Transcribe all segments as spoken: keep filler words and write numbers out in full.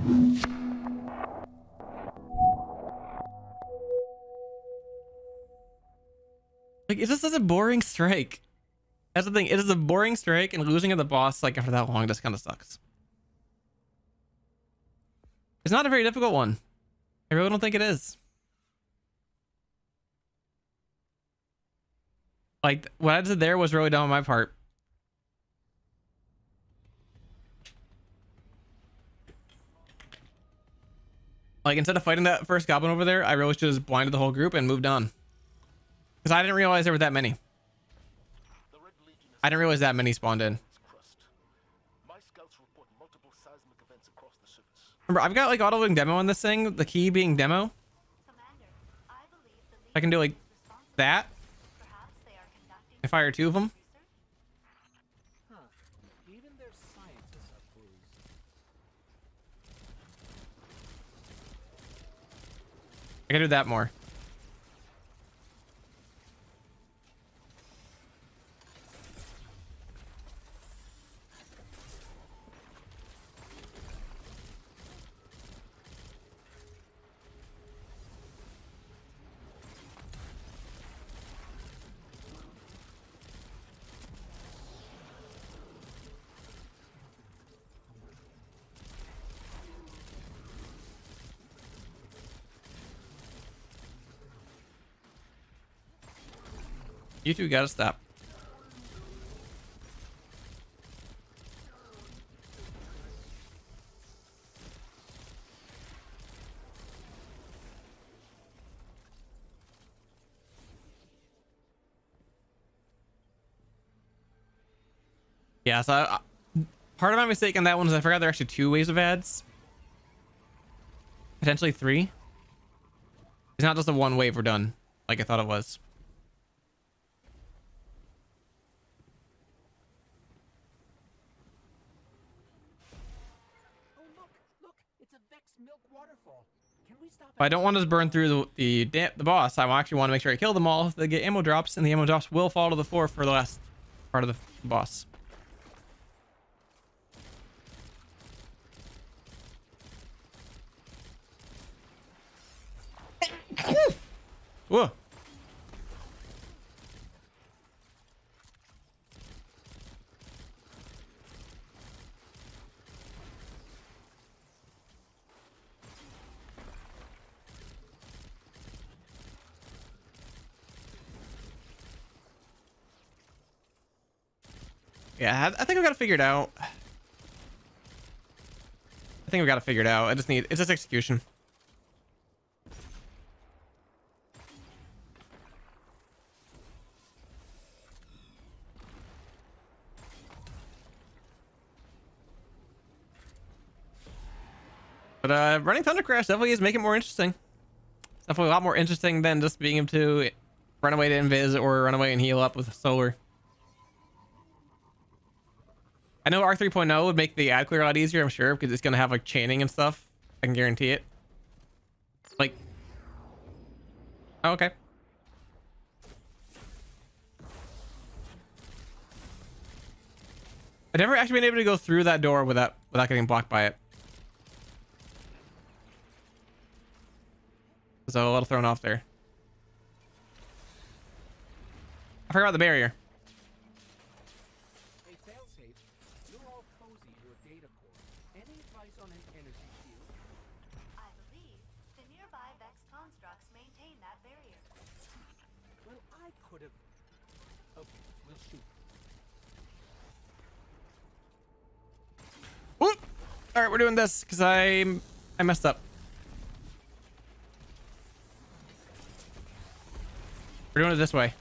Like, it's just such a boring strike. That's the thing. It is a boring strike, and losing at the boss, like, after that long just kind of sucks. It's not a very difficult one. I really don't think it is. Like, what I did there was really dumb on my part. Like, instead of fighting that first goblin over there, I really should have just blinded the whole group and moved on. Because I didn't realize there were that many. I didn't realize that many spawned in. Remember, I've got like auto-loading demo on this thing, the key being demo. I can do like that. I fire two of them. I can do that more. You two gotta stop. Yeah, so I, part of my mistake on that one is I forgot there are actually two waves of ads. Potentially three. It's not just a one wave we're done, like I thought it was. But I don't want to burn through the the, the boss. I actually want to make sure I kill them all. They get ammo drops, and the ammo drops will fall to the floor for the last part of the boss. Whoa. Yeah, I think I've got to figure it out. I think I've got to figure it out. I just need, it's just execution. But uh, running Thundercrash definitely is making it more interesting. It's definitely a lot more interesting than just being able to run away to invis or run away and heal up with solar. I know R three point oh would make the ad clear a lot easier, I'm sure, because it's going to have like chaining and stuff. I can guarantee it. Like, oh, okay. I've never actually been able to go through that door without without getting blocked by it. So a little thrown off there. I forgot about the barrier. Whoop! All right, we're doing this because I I messed up. We're doing it this way.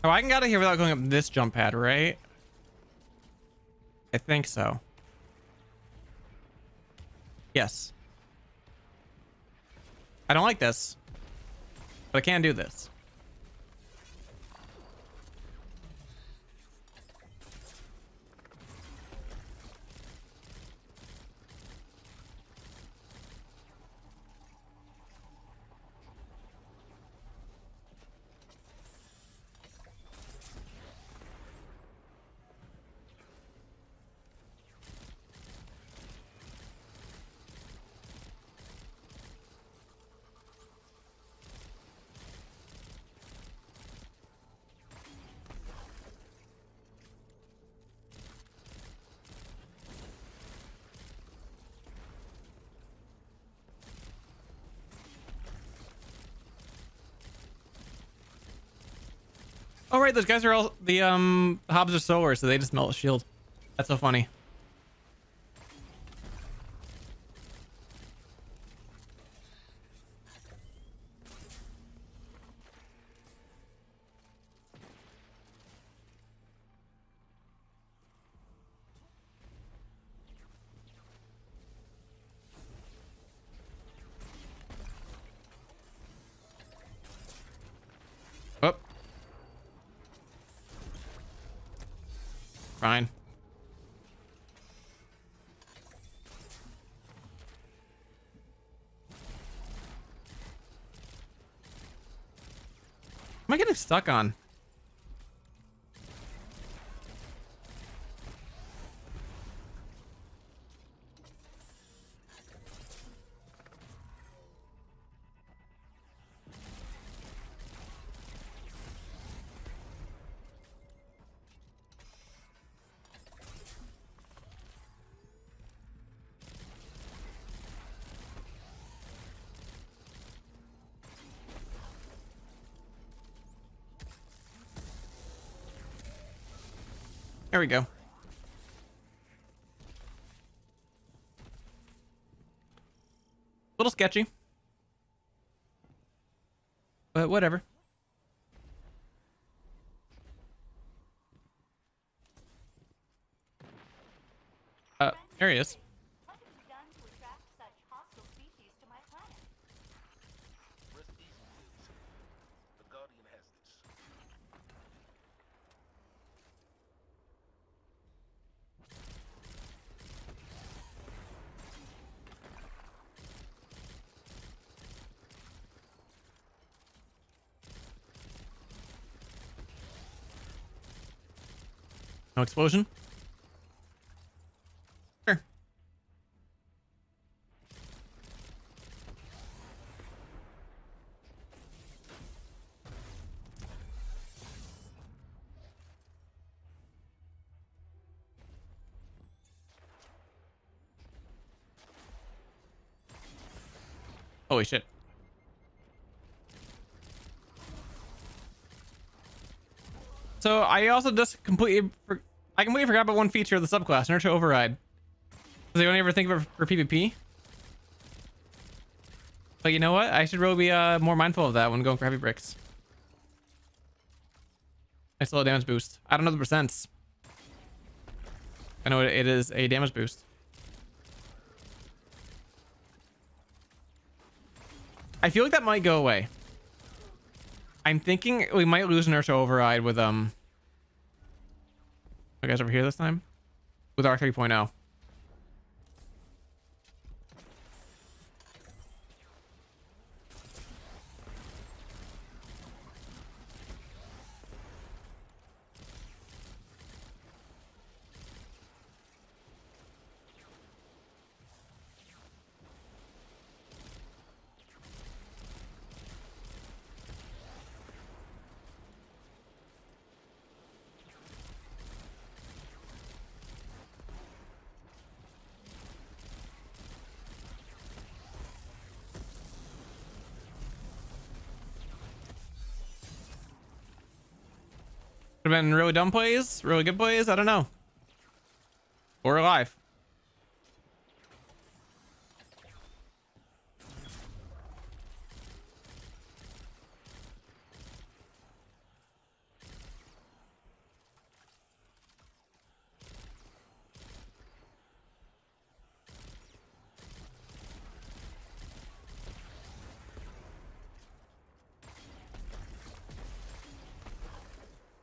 Oh, I can get out of here without going up this jump pad, right? I think so. Yes. I don't like this, but I can do this. Oh, right. Those guys are all the um hobs are solar, so they just melt a shield. That's so funny. Oh. Fine. Am I getting stuck on? There we go. Little sketchy, but whatever. Uh, there he is. What have you done to attract such hostile species to my planet? Rest easy, kids. The Guardian has this. No explosion. Sure. Holy shit. So I also just completely, for, I completely forgot about one feature of the subclass, Nurture Override. Does anyone ever think of it for PvP? But you know what? I should really be uh, more mindful of that when going for heavy bricks. Nice little damage boost. I don't know the percents. I know it is a damage boost. I feel like that might go away. I'm thinking we might lose Inertia Override with, um... you guys over here this time? With R three point oh. Could have been really dumb plays, really good plays. I don't know. Or alive.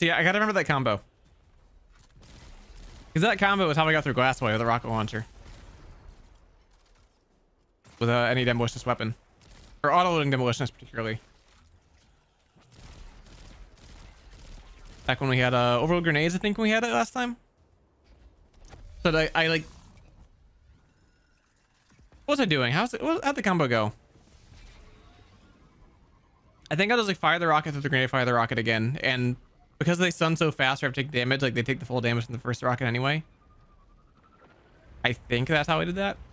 So yeah, I gotta remember that combo. Because that combo is how I got through Glassway with a rocket launcher. With uh, any demolitionist weapon. Or auto-loading demolitionist particularly. Back when we had uh, overload grenades, I think we had it last time. So I, I like... What was I doing? How's it, how'd the combo go? I think I just like fire the rocket through the grenade, fire the rocket again. And because they stun so fast or have to take damage, like they take the full damage from the first rocket anyway. I think that's how I did that.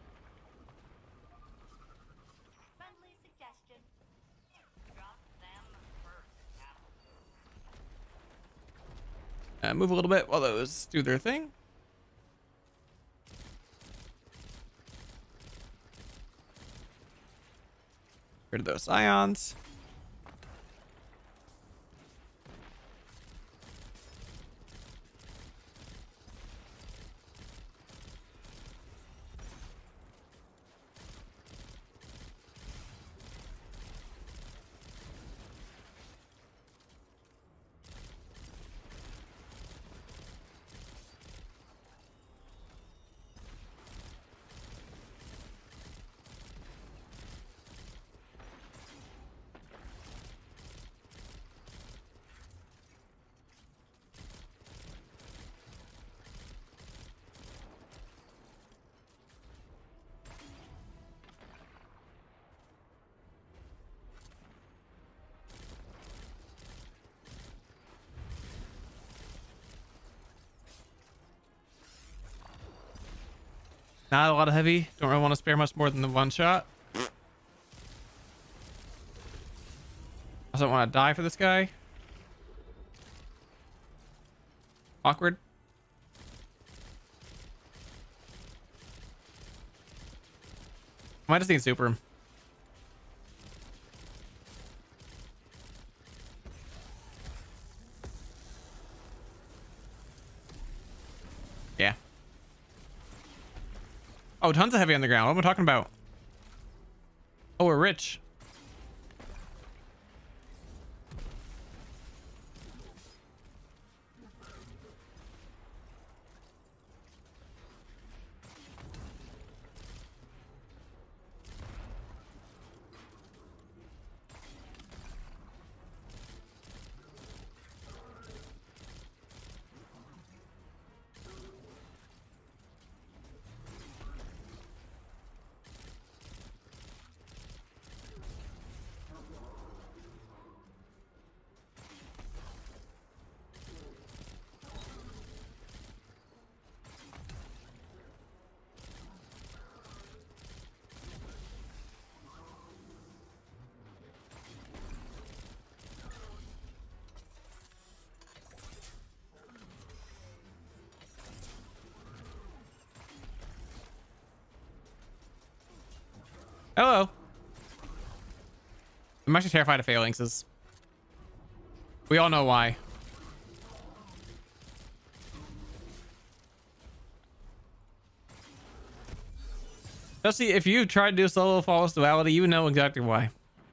Friendly suggestion. Drop them first. Uh, move a little bit while those do their thing. Rid of those ions. Not a lot of heavy. Don't really want to spare much more than the one shot. I also don't want to die for this guy. Awkward. Might just need super. Yeah. Oh, tons of heavy on the ground. What am I talking about? Oh, we're rich. Hello. I'm actually terrified of phalanxes. We all know why. Especially if you tried to do solo flawless duality, you know exactly why.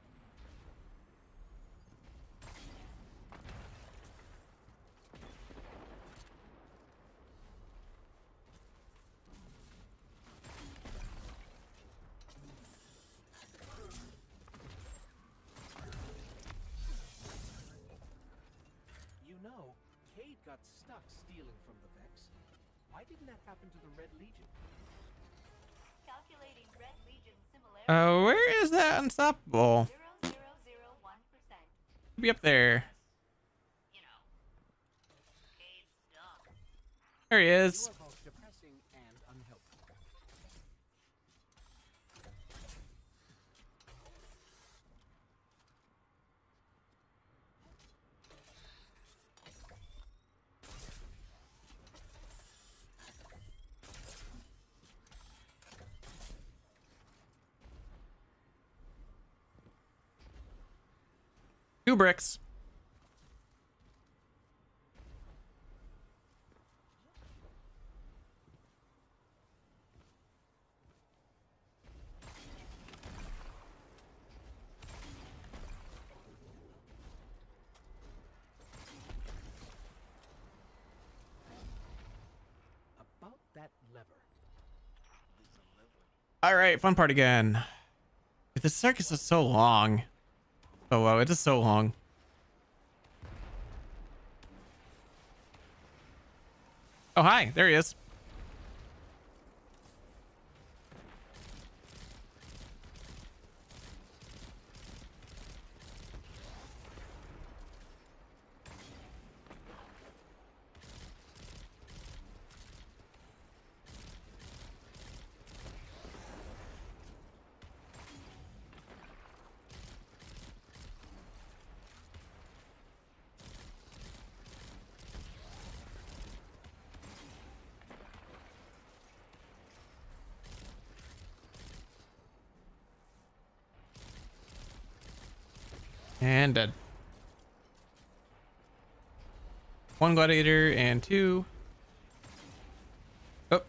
Stuck stealing from the Vex. Why didn't that happen to the Red Legion? Calculating Red Legion similarity. Uh, where is that unstoppable? zero zero zero one percent. Be up there. You know. Cade's dumb. There he You is. are both depressing and unhelpful. Two bricks. All right, fun part again. This circus is so long. Oh wow, it is so long. Oh hi, there he is. And dead. One gladiator and two. Oh.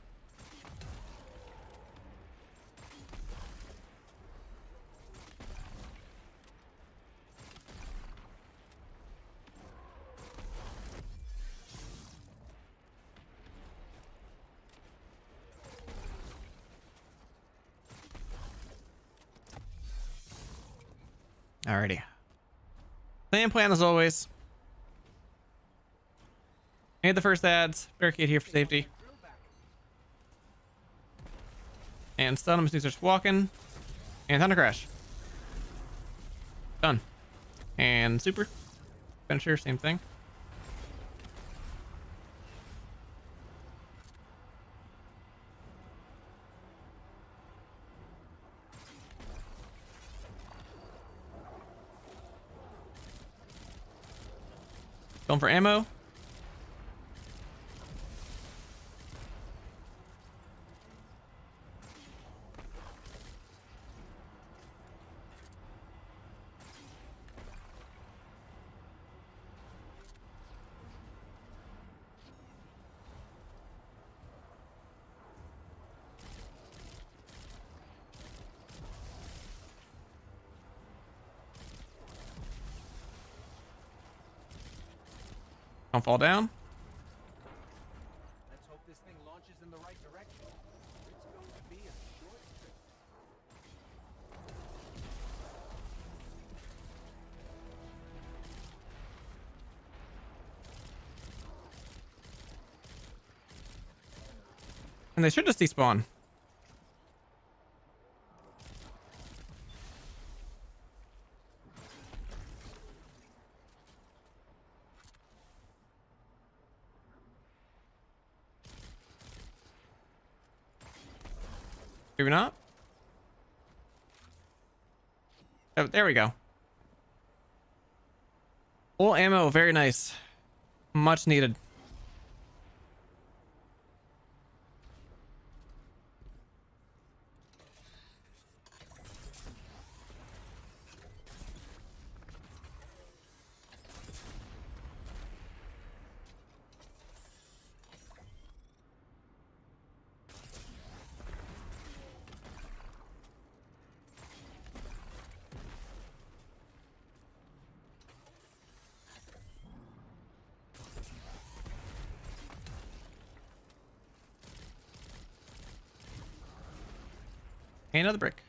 Alrighty. Same plan as always. Made the first ads. Barricade here for safety. And stun him as soon as he starts walking. And Thundercrash. Done. And super. Finisher, same thing. Going for ammo. Don't fall down. Let's hope this thing launches in the right direction. It's going to be a short trip. And they should just despawn. Maybe not. Oh, there we go. Full ammo, very nice. Much needed. And another brick.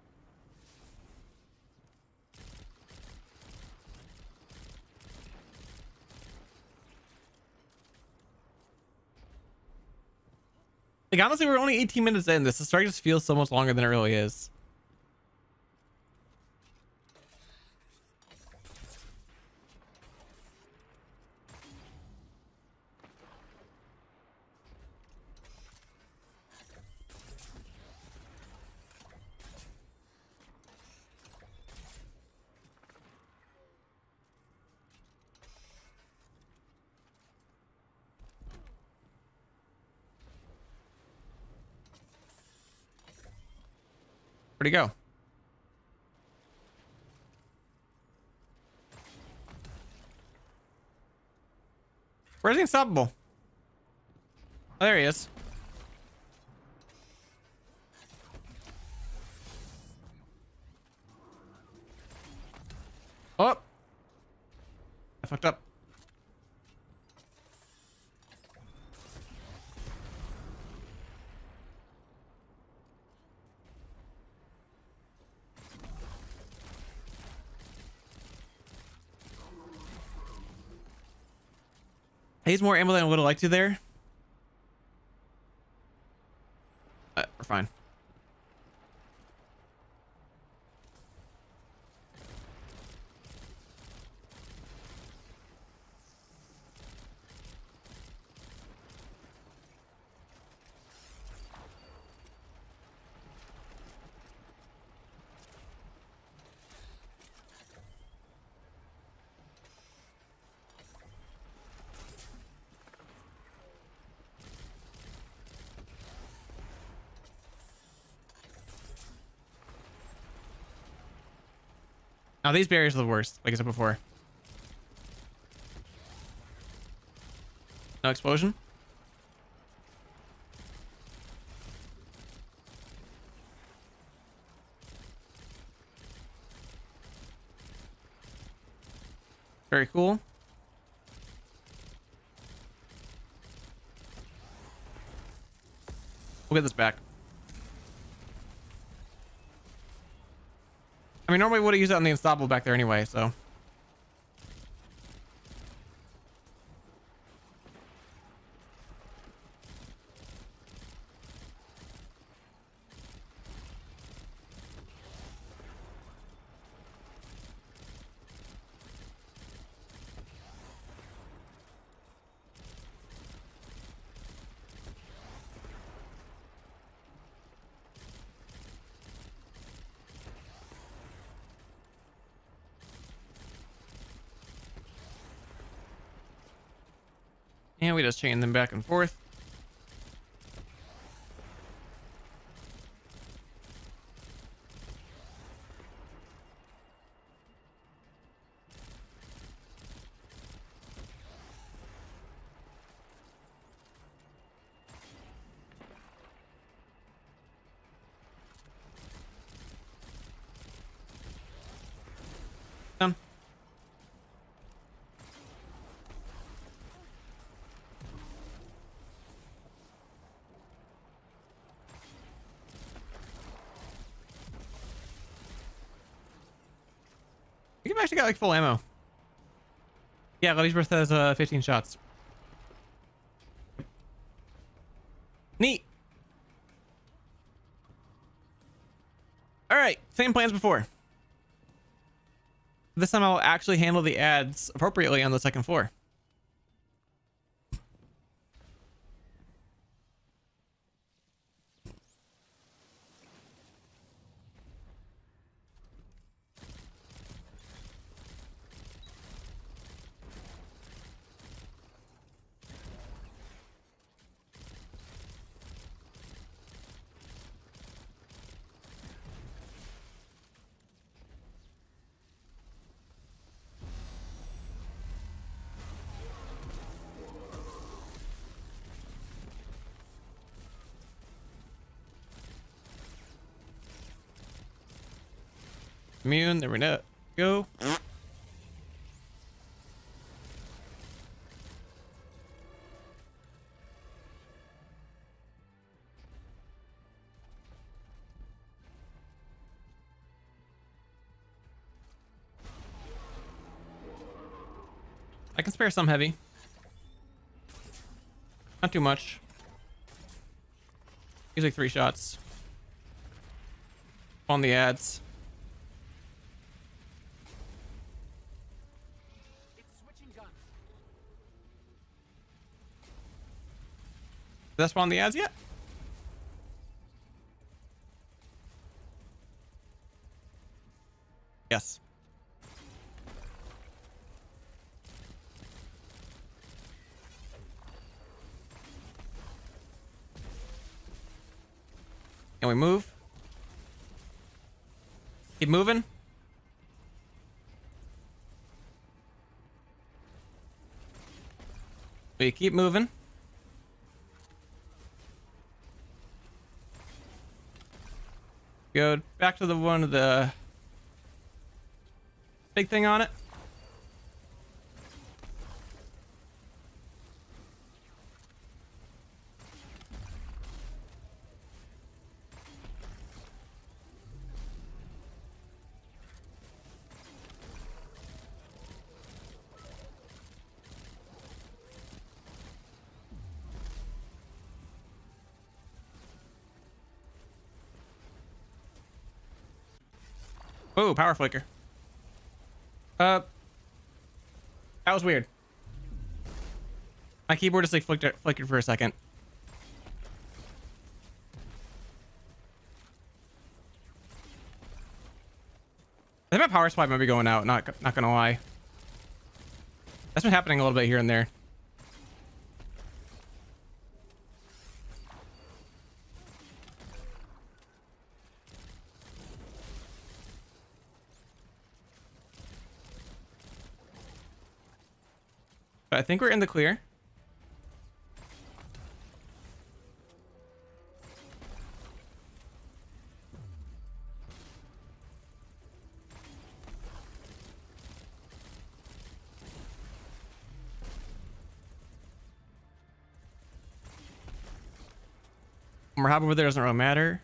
Like, honestly, we're only eighteen minutes in. This is starting to feel so much longer than it really is. Where'd he go? Where's the unstoppable? Oh, there he is. Oh, I fucked up. I use more ammo than I would have liked to there. But we're fine. Now these barriers are the worst, like I said before. No explosion. Very cool. We'll get this back. I mean, normally we would have used it on the unstoppable back there anyway, so. And we just chain them back and forth. Done. You've actually got like full ammo. Yeah, Levy's Birth has uh, fifteen shots. Neat. All right, same plans before. This time I'll actually handle the ads appropriately on the second floor. Immune, there we go. I can spare some heavy. Not too much. Usually three shots. On the ads. Did that spawn the ads yet? Yes. Can we move? Keep moving. We keep moving. Go back to the one of the big thing on it. Oh, power flicker. Uh, that was weird. My keyboard just like flickered, flickered for a second. I think my power supply might be going out. Not not gonna lie. That's been happening a little bit here and there. But I think we're in the clear. We're happy with it, doesn't really matter.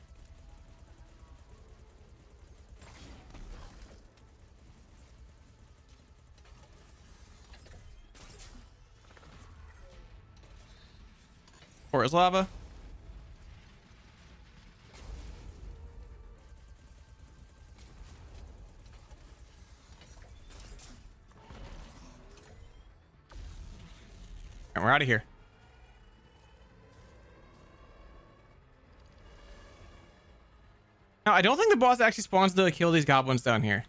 Or is lava. And we're out of here. Now, I don't think the boss actually spawns to kill these goblins down here.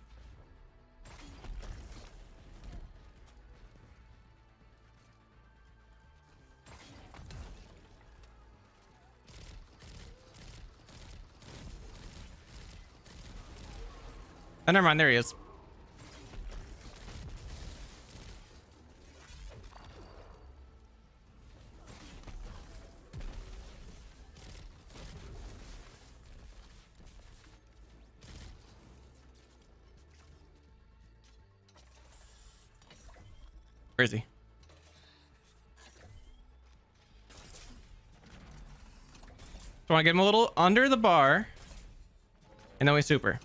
Oh, never mind. There he is. Where is he? So I want to get him a little under the bar. And then we super.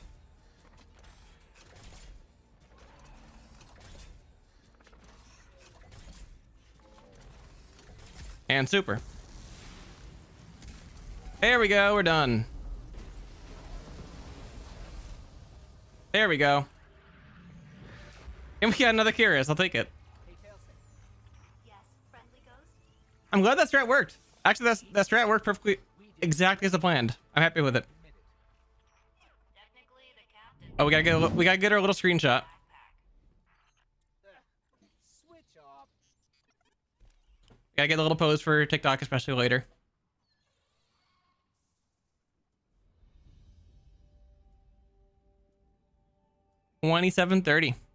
And super. There we go. We're done. There we go. And we got another Curious. I'll take it. Yes, friendly ghost. I'm glad that strat worked. Actually, that's, that strat worked perfectly, exactly as I planned. I'm happy with it. Technically, the captain. Oh, we gotta get a, li- we gotta get our little screenshot. Switch off. Gotta get a little pose for TikTok, especially later. twenty-seven thirty.